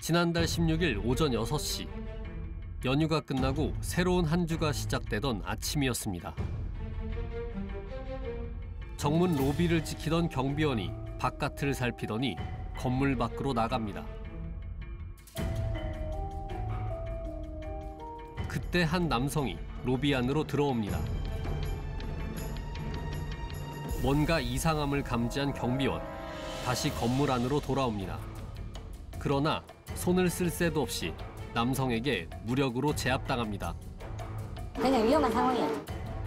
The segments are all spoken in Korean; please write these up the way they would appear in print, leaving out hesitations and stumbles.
지난달 16일 오전 6시. 연휴가 끝나고 새로운 한 주가 시작되던 아침이었습니다. 정문 로비를 지키던 경비원이 바깥을 살피더니 건물 밖으로 나갑니다. 그때 한 남성이 로비 안으로 들어옵니다. 뭔가 이상함을 감지한 경비원, 다시 건물 안으로 돌아옵니다. 그러나 손을 쓸 새도 없이 남성에게 무력으로 제압당합니다. 굉장히 위험한 상황이에요.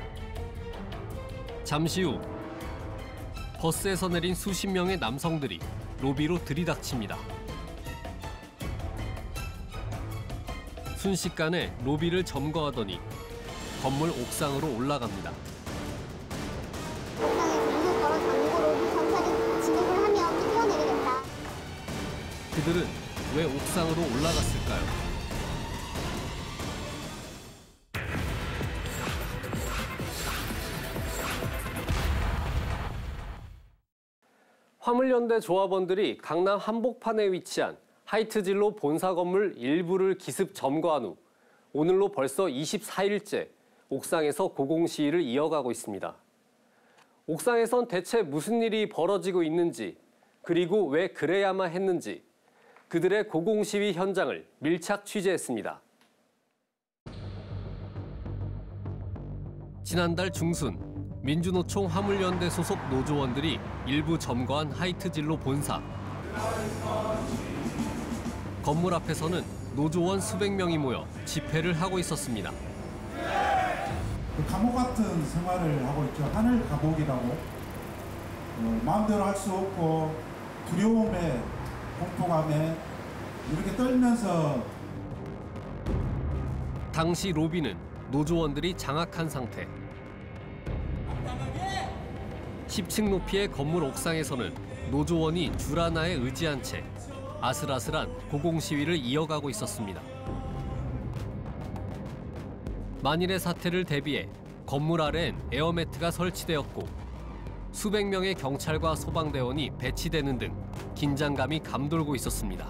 잠시 후 버스에서 내린 수십 명의 남성들이 로비로 들이닥칩니다. 순식간에 로비를 점거하더니 건물 옥상으로 올라갑니다. 문을 걸어 잠그고 로비 전차를 진입을 하면 뛰어내리겠다. 그들은 왜 옥상으로 올라갔을까요? 화물연대 조합원들이 강남 한복판에 위치한 하이트진로 본사 건물 일부를 기습 점거한 후 오늘로 벌써 24일째 옥상에서 고공시위를 이어가고 있습니다. 옥상에선 대체 무슨 일이 벌어지고 있는지, 그리고 왜 그래야만 했는지 그들의 고공시위 현장을 밀착 취재했습니다. 지난달 중순 민주노총 화물연대 소속 노조원들이 일부 점거한 하이트진로 본사. 건물 앞에서는 노조원 수백 명이 모여 집회를 하고 있었습니다. 감옥 같은 생활을 하고 있죠. 하늘 감옥이라고. 마음대로 할 수 없고 두려움에, 공포감에 이렇게 떨면서. 당시 로비는 노조원들이 장악한 상태. 10층 높이의 건물 옥상에서는 노조원이 줄 하나에 의지한 채 아슬아슬한 고공시위를 이어가고 있었습니다. 만일의 사태를 대비해 건물 아래엔 에어매트가 설치되었고 수백 명의 경찰과 소방대원이 배치되는 등 긴장감이 감돌고 있었습니다.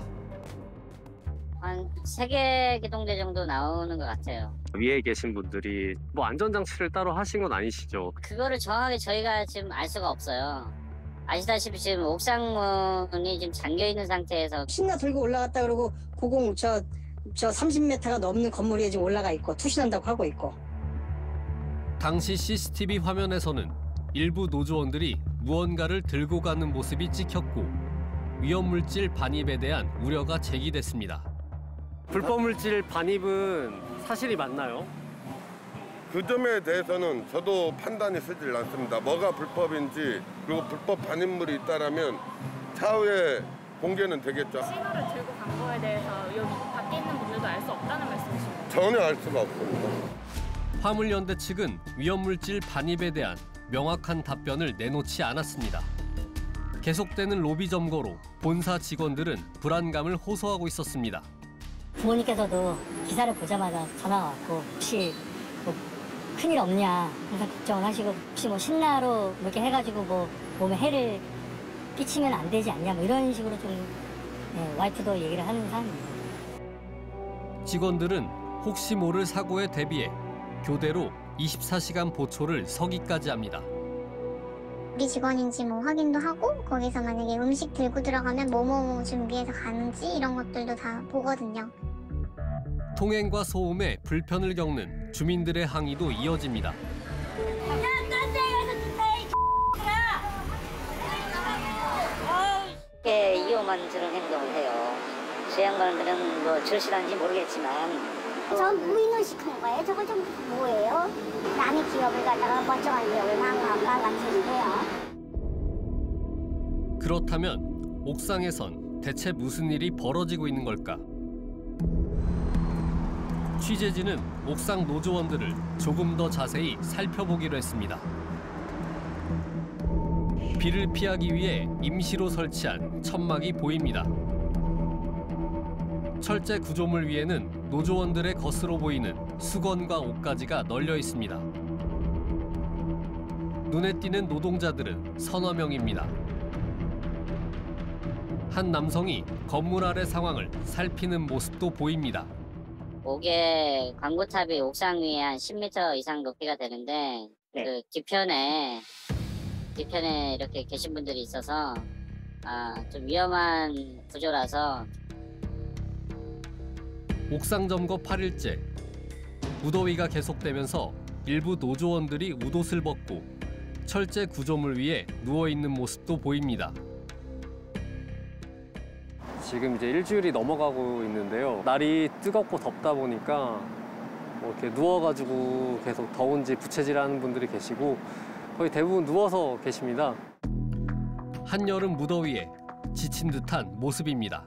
한 3개 기동대 정도 나오는 것 같아요. 위에 계신 분들이 뭐 안전장치를 따로 하신 건 아니시죠? 그거를 정확하게 저희가 지금 알 수가 없어요. 아시다시피 지금 옥상문이 지금 잠겨 있는 상태에서 신나 들고 올라갔다 그러고 고공 저 30m가 넘는 건물 위에 지금 올라가 있고 투신한다고 하고 있고. 당시 CCTV 화면에서는 일부 노조원들이 무언가를 들고 가는 모습이 찍혔고 위험물질 반입에 대한 우려가 제기됐습니다. 불법물질 반입은 사실이 맞나요? 그 점에 대해서는 저도 판단이 서질 않습니다. 뭐가 불법인지 그리고 불법 반입물이 있다라면 차후에 공개는 되겠죠. 신호를 들고 간 거에 대해서 여기 밖에 있는 분들도 알 수 없다는 말씀이신가요? 전혀 알 수가 없습니다. 화물연대 측은 위험물질 반입에 대한 명확한 답변을 내놓지 않았습니다. 계속되는 로비 점거로 본사 직원들은 불안감을 호소하고 있었습니다. 부모님께서도 기사를 보자마자 전화가 왔고 혹시 뭐 큰일 없냐 항상 걱정을 하시고 혹시 뭐 신나로 이렇게 해가지고 뭐 몸에 해를 끼치면 안 되지 않냐 뭐 이런 식으로 좀 와이프도 얘기를 하는 상황입니다. 직원들은 혹시 모를 사고에 대비해 교대로 24시간 보초를 서기까지 합니다. 우리 직원인지 뭐 확인도 하고 거기서 만약에 음식 들고 들어가면 뭐뭐 준비해서 가는지 이런 것들도 다 보거든요. 통행과 소음에 불편을 겪는 주민들의 항의도 이어집니다. 위험한 저런 행동을 해요. 저 양반들은 뭐 절실한지 모르겠지만 전 무인의식한 거예요. 저거 좀 뭐예요? 남의 기업을 갖다가 멀쩡한 기업을 망가뜨리세요. 그렇다면 옥상에선 대체 무슨 일이 벌어지고 있는 걸까? 취재진은 옥상 노조원들을 조금 더 자세히 살펴보기로 했습니다. 비를 피하기 위해 임시로 설치한 천막이 보입니다. 철제 구조물 위에는 노조원들의 것으로 보이는 수건과 옷가지가 널려 있습니다. 눈에 띄는 노동자들은 서너 명입니다. 한 남성이 건물 아래 상황을 살피는 모습도 보입니다. 옥에 광고탑이 옥상 위에 한 10m 이상 높이가 되는데 그 뒤편에 이렇게 계신 분들이 있어서 좀 위험한 구조라서. 옥상 점거 8일째. 무더위가 계속되면서 일부 노조원들이 웃옷을 벗고 철제 구조물 위에 누워있는 모습도 보입니다. 지금 이제 일주일이 넘어가고 있는데요. 날이 뜨겁고 덥다 보니까 이렇게 누워가지고 계속 더운지 부채질하는 분들이 계시고 거의 대부분 누워서 계십니다. 한여름 무더위에 지친 듯한 모습입니다.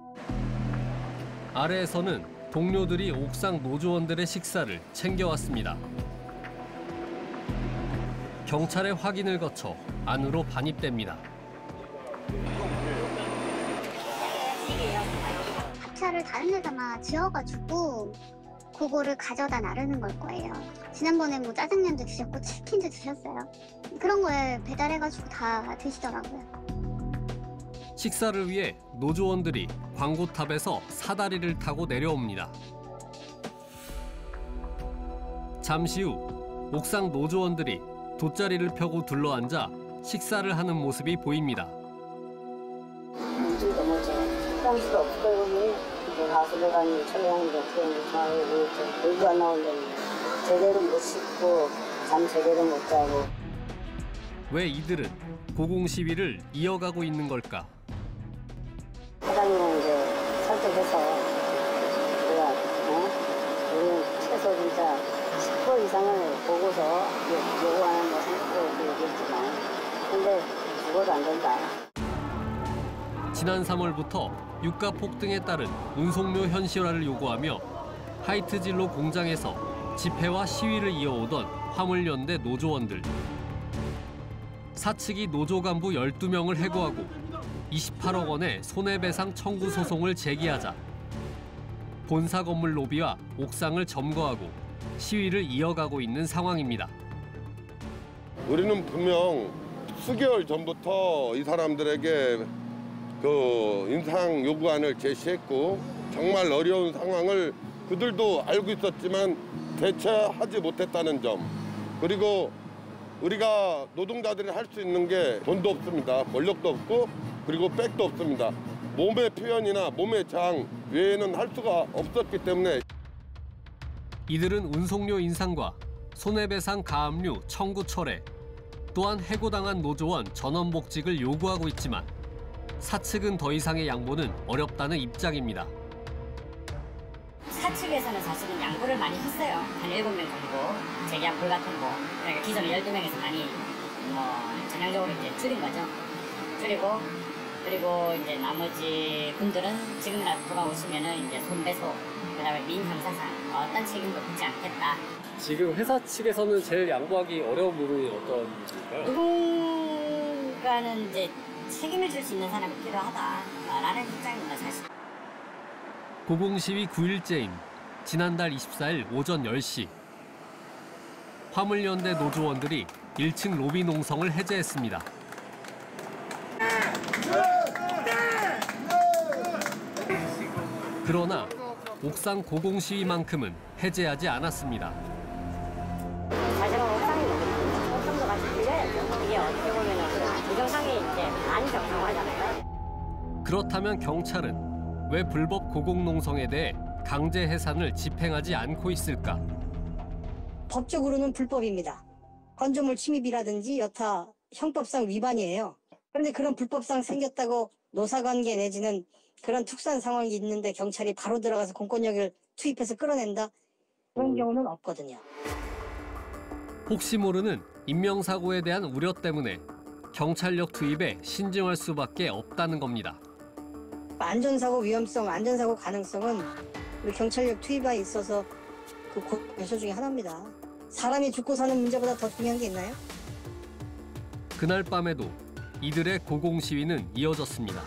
아래에서는 동료들이 옥상 노조원들의 식사를 챙겨왔습니다. 경찰의 확인을 거쳐 안으로 반입됩니다. 합차를 다른 데다가 지어가지고 그거를 가져다 나르는 걸 거예요. 지난번에 뭐 짜장면도 드셨고 치킨도 드셨어요. 그런 거에 배달해가지고 다 드시더라고요. 식사를 위해 노조원들이 광고탑에서 사다리를 타고 내려옵니다. 잠시 후 옥상 노조원들이 돗자리를 펴고 둘러앉아 식사를 하는 모습이 보입니다. 요즘도 뭐 식당수도 없고 이제 가수들 가는 촬영도 어떻게 물도 안 나오는데 제대로 못 씻고 잠 제대로 못 자고. 왜 이들은 고공시위를 이어가고 있는 걸까? 사장님은 이제 설득해서 우리가 우리는 최소 진짜 10% 이상을 보고서 요구하는 거 생각도 얘기했지만 근데 죽어도 안 된다. 지난 3월부터 유가 폭등에 따른 운송료 현실화를 요구하며 하이트진로 공장에서 집회와 시위를 이어오던 화물연대 노조원들. 사측이 노조 간부 12명을 해고하고 28억 원의 손해배상 청구 소송을 제기하자 본사 건물 로비와 옥상을 점거하고 시위를 이어가고 있는 상황입니다. 우리는 분명 수개월 전부터 이 사람들에게 그 인상 요구안을 제시했고 정말 어려운 상황을 그들도 알고 있었지만 대처하지 못했다는 점, 그리고 우리가 노동자들이 할 수 있는 게 돈도 없습니다. 권력도 없고 그리고 백도 없습니다. 몸의 표현이나 몸의 저항 외에는 할 수가 없었기 때문에 이들은 운송료 인상과 손해배상 가압류 청구 철회, 또한 해고당한 노조원 전원복직을 요구하고 있지만 사측은 더 이상의 양보는 어렵다는 입장입니다. 사측에서는 사실은 양보를 많이 했어요. 한 7명 정도 재계약 불같은 거. 그러니까 기존 12명에서 많이 전향적으로 이제 줄인 거죠. 줄이고 그리고 이제 나머지 분들은 지금이라도 돌아오시면은 이제 손배소, 그다음에 민형사상 어떤 책임도 붙지 않겠다. 지금 회사 측에서는 제일 양보하기 어려운 부분이 어떤 부분일까요? 누군가는 이제 책임을 질 수 있는 사람이 필요하다라는 입장입니다, 사실. 고공시위 9일째인 지난달 24일 오전 10시. 화물연대 노조원들이 1층 로비 농성을 해제했습니다. 그러나 옥상 고공시위만큼은 해제하지 않았습니다. 사실은 옥상도 같이 빌려야죠. 이게 어떻게 보면 부정상이 이제 많이 적용하잖아요. 그렇다면 경찰은 왜 불법 고공농성에 대해 강제 해산을 집행하지 않고 있을까? 법적으로는 불법입니다. 건조물 침입이라든지 여타 형법상 위반이에요. 그런데 그런 불법상 생겼다고 노사관계 내지는 그런 특수한 상황이 있는데 경찰이 바로 들어가서 공권력을 투입해서 끌어낸다? 그런 경우는 없거든요. 혹시 모르는 인명사고에 대한 우려 때문에 경찰력 투입에 신중할 수밖에 없다는 겁니다. 안전사고 위험성, 안전사고 가능성은 우리 경찰력 투입에 있어서 그 요소 중에 하나입니다. 사람이 죽고 사는 문제보다 더 중요한 게 있나요? 그날 밤에도 이들의 고공시위는 이어졌습니다.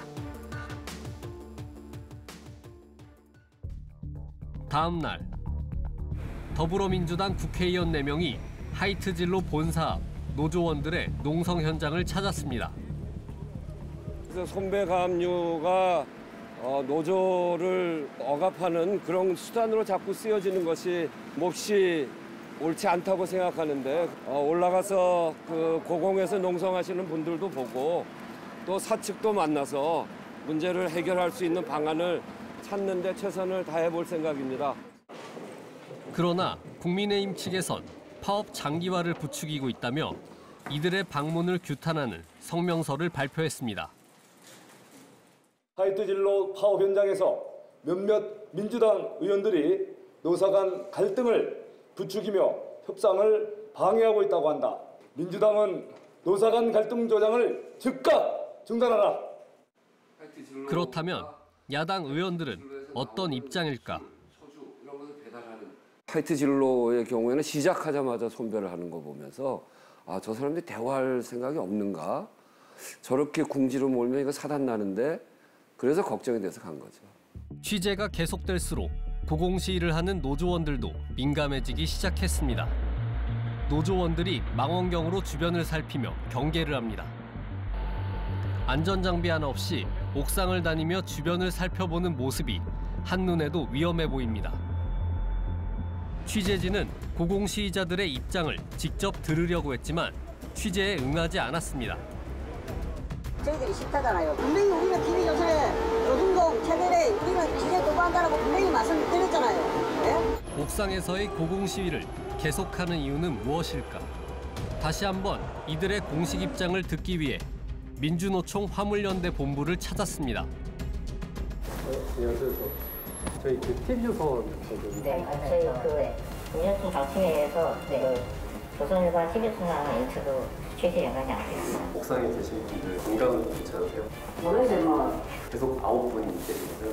다음 날 더불어민주당 국회의원 4명이 하이트진로 본사 앞 노조원들의 농성 현장을 찾았습니다. 그래서 손배가압류가 노조를 억압하는 그런 수단으로 자꾸 쓰여지는 것이 몹시 옳지 않다고 생각하는데 올라가서 그 고공에서 농성하시는 분들도 보고 또 사측도 만나서 문제를 해결할 수 있는 방안을 찾는 데 최선을 다해 볼 생각입니다. 그러나 국민의힘 측에선 파업 장기화를 부추기고 있다며 이들의 방문을 규탄하는 성명서를 발표했습니다. 하이트진로 파업 현장에서 몇몇 민주당 의원들이 노사 간 갈등을 부추기며 협상을 방해하고 있다고 한다. 민주당은 노사 간 갈등 조장을 즉각 중단하라. 그렇다면 야당 의원들은 어떤 입장일까? 하이트 진로의 경우에는 시작하자마자 손배를 하는 거 보면서 저 사람들이 대화할 생각이 없는가? 저렇게 궁지로 몰면 이거 사단 나는데 그래서 걱정이 돼서 간 거죠. 취재가 계속될수록 고공시위를 하는 노조원들도 민감해지기 시작했습니다. 노조원들이 망원경으로 주변을 살피며 경계를 합니다. 안전장비 하나 없이 옥상을 다니며 주변을 살펴보는 모습이 한눈에도 위험해 보입니다. 취재진은 고공시위자들의 입장을 직접 들으려고 했지만 취재에 응하지 않았습니다. 저희들이 싫다잖아요. 분명히 우리가 TV조선에 노동동 채널에 우리는 취재 도구한다라고 분명히 말씀드렸잖아요. 네? 옥상에서의 고공시위를 계속하는 이유는 무엇일까? 다시 한번 이들의 공식 입장을 듣기 위해 민주노총 화물연대 본부를 찾았습니다. 안녕하세요. 저희 TV조선 네, 저희 민주노총 정치회의에서 조선일보 TV조선하고 인터뷰 취재 연락이 안 됐어요. 옥상에 계신 분들 건강은 괜찮으세요? 모르겠어요, 뭐. 계속 9분이 계시고요.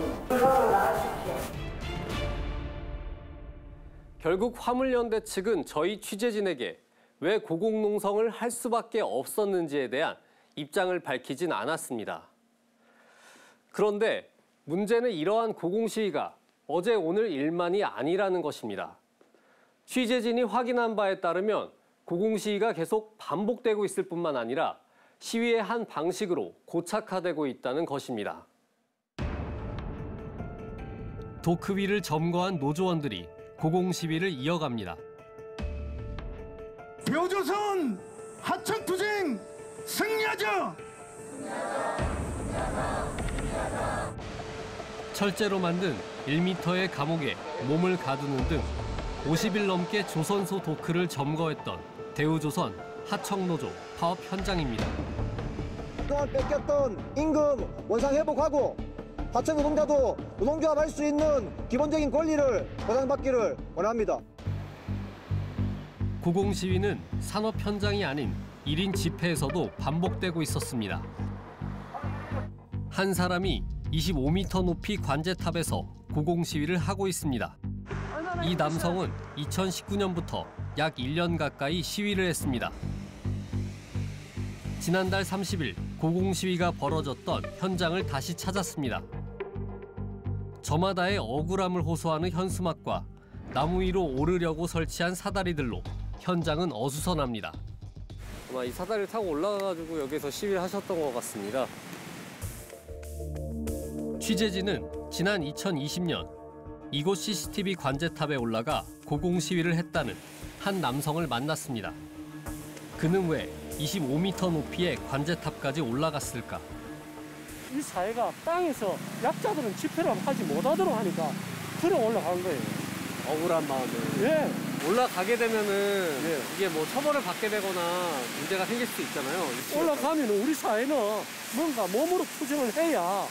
결국 화물연대 측은 저희 취재진에게 왜 고공농성을 할 수밖에 없었는지에 대한 입장을 밝히진 않았습니다. 그런데 문제는 이러한 고공시위가 어제 오늘 일만이 아니라는 것입니다. 취재진이 확인한 바에 따르면 고공시위가 계속 반복되고 있을 뿐만 아니라 시위의 한 방식으로 고착화되고 있다는 것입니다. 도크위를 점거한 노조원들이 고공시위를 이어갑니다. 대우조선 하청투쟁 승리하자! 철제로 만든 1m의 감옥에 몸을 가두는 등 50일 넘게 조선소 도크를 점거했던 대우조선 하청노조 파업 현장입니다. 그동안 뺏겼던 임금 원상 회복하고 하청 노동자도 노동조합할 수 있는 기본적인 권리를 보장받기를 원합니다. 고공시위는 산업 현장이 아닌 1인 집회에서도 반복되고 있었습니다. 한 사람이 25m 높이 관제탑에서 고공시위를 하고 있습니다. 이 남성은 2019년부터 약 1년 가까이 시위를 했습니다. 지난달 30일 고공시위가 벌어졌던 현장을 다시 찾았습니다. 저마다의 억울함을 호소하는 현수막과 나무 위로 오르려고 설치한 사다리들로 현장은 어수선합니다. 아마 이 사다리를 타고 올라가가지고 여기서 시위를 하셨던 것 같습니다. 취재진은 지난 2020년 이곳 CCTV 관제탑에 올라가 고공시위를 했다는 한 남성을 만났습니다. 그는 왜 25m 높이의 관제탑까지 올라갔을까? 이 사회가 땅에서 약자들은 집회를 하지 못하도록 하니까 들어 올라간 거예요. 억울한 마음에. 예. 올라가게 되면은 이게 뭐 처벌을 받게 되거나 문제가 생길 수도 있잖아요. 올라가면 우리 사회는 뭔가 몸으로 투쟁을 해야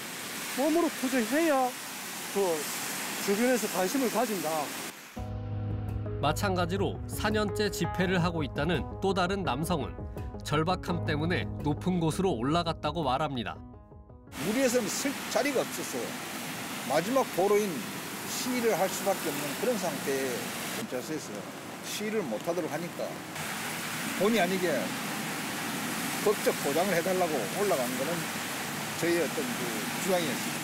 그 주변에서 관심을 가진다. 마찬가지로 4년째 집회를 하고 있다는 또 다른 남성은 절박함 때문에 높은 곳으로 올라갔다고 말합니다. 무리해서는 쓸 자리가 없었어요. 마지막 보루인 시위를 할 수밖에 없는 그런 상태에 경찰서에서 시위를 못하도록 하니까 본의 아니게 법적 보장을 해달라고 올라간 거는 저희의 어떤 그 주장이었습니다.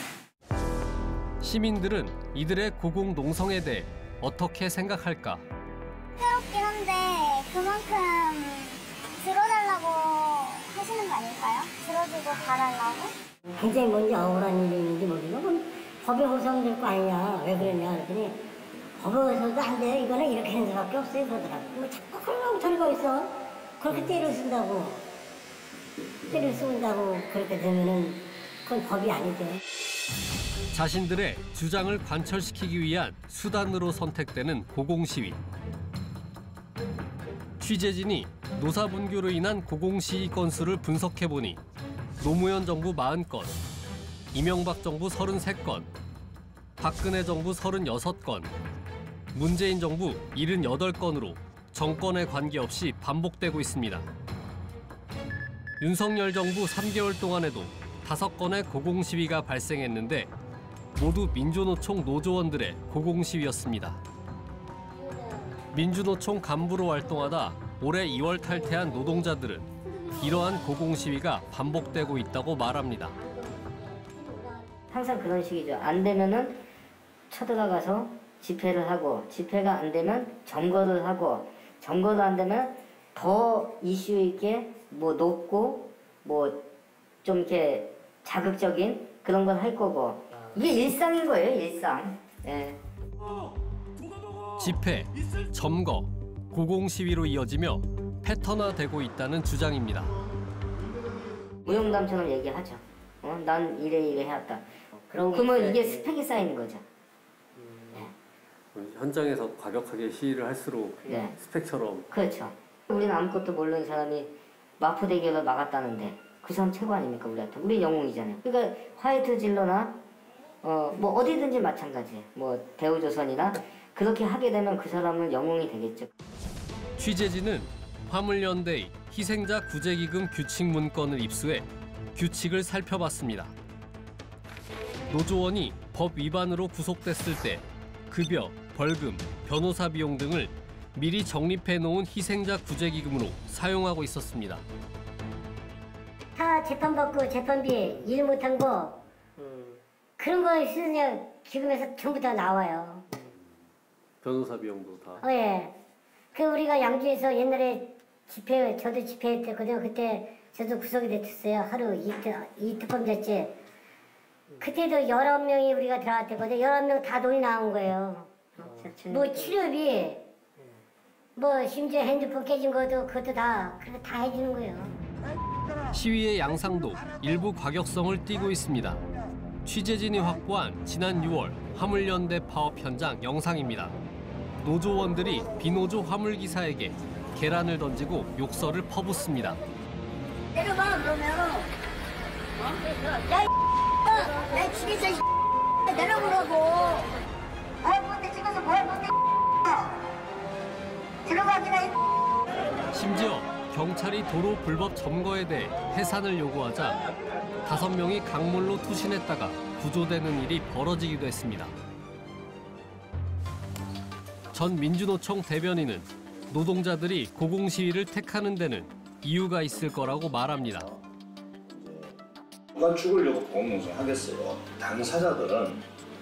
시민들은 이들의 고공 농성에 대해 어떻게 생각할까? 새롭긴 한데 그만큼 들어달라고 하시는 거 아닐까요? 들어주고 달아나고? 굉장히 뭔지 억울한 일이 있는지 모르겠어. 그럼 법에 호소될 거 아니냐. 왜 그러냐 그랬더니 법에 호소도 안 돼요. 이거는 이렇게 하는 수밖에 없어요. 그러더라고. 뭐 자꾸 그런 소리가 있어. 그렇게 때를 쓴다고. 때를 쏜다고 그렇게 되면은 그건 법이 아니죠. 자신들의 주장을 관철시키기 위한 수단으로 선택되는 고공시위. 취재진이 노사분규로 인한 고공시위 건수를 분석해보니 노무현 정부 40건, 이명박 정부 33건, 박근혜 정부 36건, 문재인 정부 78건으로 정권에 관계없이 반복되고 있습니다. 윤석열 정부 3개월 동안에도 5건의 고공시위가 발생했는데 모두 민주노총 노조원들의 고공시위였습니다. 민주노총 간부로 활동하다 올해 2월 탈퇴한 노동자들은 이러한 고공시위가 반복되고 있다고 말합니다. 항상 그런 식이죠. 안 되면은 쳐들어가서 집회를 하고 집회가 안 되면 점거를 하고 점거도 안 되면 더 이슈 있게 뭐 높고 뭐 좀 이렇게 자극적인 그런 걸 할 거고 이게 일상인 거예요, 일상. 예. 집회, 점거, 고공시위로 이어지며 패턴화되고 있다는 주장입니다. 무용담처럼 얘기하죠. 난 이래 해왔다. 그러면 이게 스펙이 쌓이는 거죠. 현장에서 과격하게 시위를 할수록 네. 스펙처럼. 그렇죠. 우리는 아무것도 모르는 사람이 마포대교를 막았다는데 그 사람 최고 아닙니까 우리한테? 우리 영웅이잖아요. 그러니까 화이트 진로나 뭐 어디든지 마찬가지예요. 뭐 대우조선이나 그렇게 하게 되면 그 사람은 영웅이 되겠죠. 취재진은 화물연대의 희생자 구제기금 규칙 문건을 입수해 규칙을 살펴봤습니다. 노조원이 법 위반으로 구속됐을 때 급여, 벌금, 변호사 비용 등을 미리 적립해 놓은 희생자 구제기금으로 사용하고 있었습니다. 다 재판받고 재판비 일 못한 거 그런 거 있으면 기금에서 전부 다 나와요. 변호사 비용도 다. 예. 그 우리가 양주에서 옛날에 집회, 저도 집회했거든요. 그때 저도 구속이 됐었어요. 하루 이특범자째. 그때도 11명이 우리가 들어갔거든요. 11명 다 돈이 나온 거예요. 뭐 치료비, 뭐 심지어 핸드폰 깨진 것도 그것도 다 해주는 거예요. 시위의 양상도 일부 과격성을 띠고 있습니다. 취재진이 확보한 지난 6월 화물연대 파업 현장 영상입니다. 노조원들이 비노조 화물기사에게 계란을 던지고 욕설을 퍼붓습니다. 내려봐 그러면 야 내 집에서 내려보라고 뭐할 건데 찍어서 뭐할 건데 들어가기나 심지어 경찰이 도로 불법 점거에 대해 해산을 요구하자 5명이 강물로 투신했다가 구조되는 일이 벌어지기도 했습니다. 전 민주노총 대변인은 노동자들이 고공시위를 택하는 데는 이유가 있을 거라고 말합니다. 누가 죽으려고 고공농성 하겠어요. 당사자들은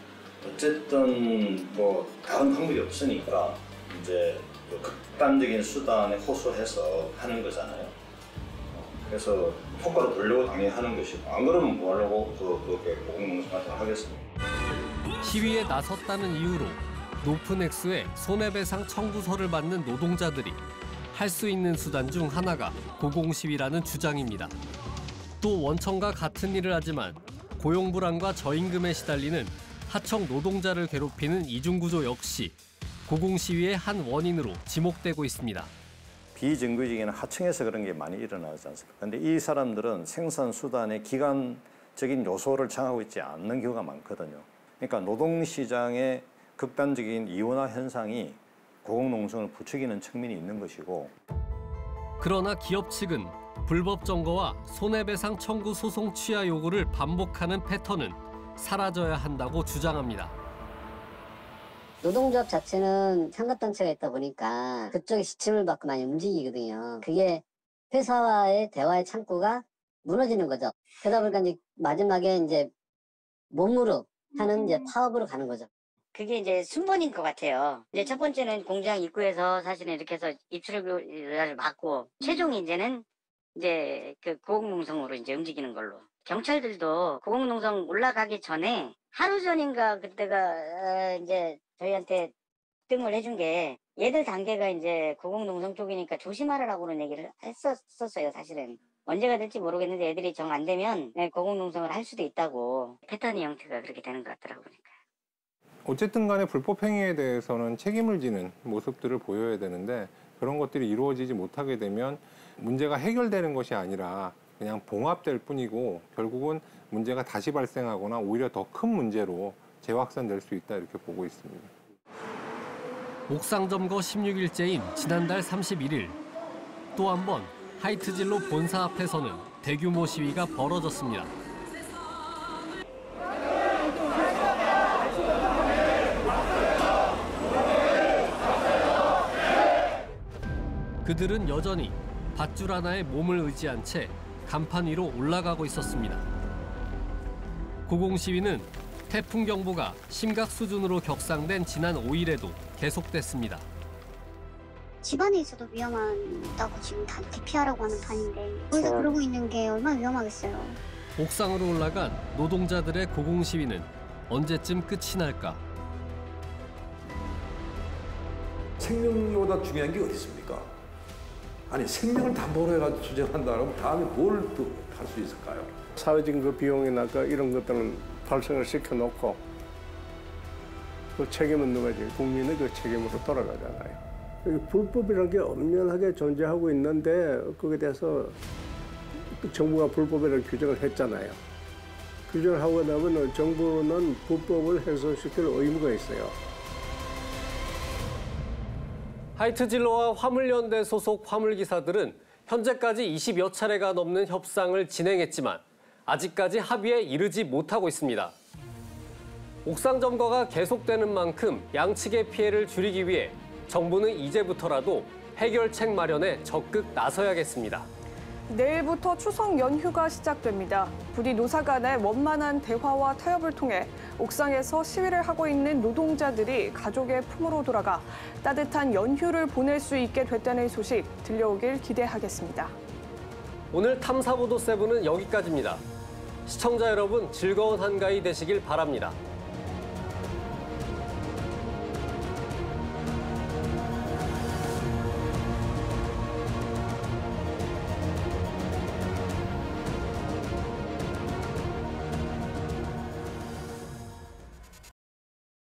어쨌든 뭐 다른 방법이 없으니까 이제 극단적인 수단에 호소해서 하는 거잖아요. 그래서 효과를 보려고 당연히 하는 것이고 안 그러면 뭐 하려고 그렇게 고공농성 같은 걸 하겠습니까? 시위에 나섰다는 이유로 높은 액수의 손해배상 청구서를 받는 노동자들이 할 수 있는 수단 중 하나가 고공시위라는 주장입니다. 또 원청과 같은 일을 하지만 고용불안과 저임금에 시달리는 하청 노동자를 괴롭히는 이중구조 역시 고공시위의 한 원인으로 지목되고 있습니다. 비정규직인 하청에서 그런 게 많이 일어나지 않습니까? 그런데 이 사람들은 생산 수단의 기간적인 요소를 정하고 있지 않는 경우가 많거든요. 그러니까 노동시장의 극단적인 이원화 현상이 고공농성을 부추기는 측면이 있는 것이고. 그러나 기업 측은 불법 점거와 손해배상 청구 소송 취하 요구를 반복하는 패턴은 사라져야 한다고 주장합니다. 노동조합 자체는 상급단체가 있다 보니까 그쪽에 지침을 받고 많이 움직이거든요. 그게 회사와의 대화의 창구가 무너지는 거죠. 그러다 보니까 이제 마지막에 이제 몸으로 하는 이제 파업으로 가는 거죠. 그게 이제 순번인 것 같아요. 이제 첫 번째는 공장 입구에서 사실은 이렇게 해서 입출을 막고 최종 이제는 이제 그 고공농성으로 이제 움직이는 걸로. 경찰들도 고공농성 올라가기 전에 하루 전인가 그때가 이제 저희한테 등을 해준 게 얘들 단계가 이제 고공농성 쪽이니까 조심하라고는 얘기를 했었어요, 사실은. 언제가 될지 모르겠는데 애들이 정 안 되면 고공농성을 할 수도 있다고. 패턴이 형태가 그렇게 되는 것 같더라고요. 어쨌든 간에 불법 행위에 대해서는 책임을 지는 모습들을 보여야 되는데 그런 것들이 이루어지지 못하게 되면 문제가 해결되는 것이 아니라 그냥 봉합될 뿐이고 결국은 문제가 다시 발생하거나 오히려 더 큰 문제로 재확산될 수 있다 이렇게 보고 있습니다. 옥상 점거 16일째인 지난달 31일 또 한 번 하이트진로 본사 앞에서는 대규모 시위가 벌어졌습니다. 그들은 여전히 밧줄 하나에 몸을 의지한 채 간판 위로 올라가고 있었습니다. 고공시위는 태풍 경보가 심각 수준으로 격상된 지난 5일에도 계속됐습니다. 집안에 있어도 위험하다고 지금 다 대피하라고 하는 판인데 거기서 그러고 있는 게 얼마나 위험하겠어요. 옥상으로 올라간 노동자들의 고공시위는 언제쯤 끝이 날까? 생명보다 중요한 게 어디 있습니까? 아니 생명을 담보로 해가지고 투쟁한다면 다음에 뭘 또 할 수 있을까요? 사회적인 그 비용이나 이런 것들은 발생을 시켜놓고 그 책임은 누가지? 국민의 그 책임으로 돌아가잖아요. 불법이라는 게 엄연하게 존재하고 있는데 거기에 대해서 정부가 불법이라는 규정을 했잖아요. 규정을 하고 나면 정부는 불법을 해소시킬 의무가 있어요. 하이트진로와 화물연대 소속 화물기사들은 현재까지 20여 차례가 넘는 협상을 진행했지만 아직까지 합의에 이르지 못하고 있습니다. 옥상 점거가 계속되는 만큼 양측의 피해를 줄이기 위해 정부는 이제부터라도 해결책 마련에 적극 나서야겠습니다. 내일부터 추석 연휴가 시작됩니다. 부디 노사 간의 원만한 대화와 타협을 통해 옥상에서 시위를 하고 있는 노동자들이 가족의 품으로 돌아가 따뜻한 연휴를 보낼 수 있게 됐다는 소식 들려오길 기대하겠습니다. 오늘 탐사보도 7은 여기까지입니다. 시청자 여러분 즐거운 한가위 되시길 바랍니다.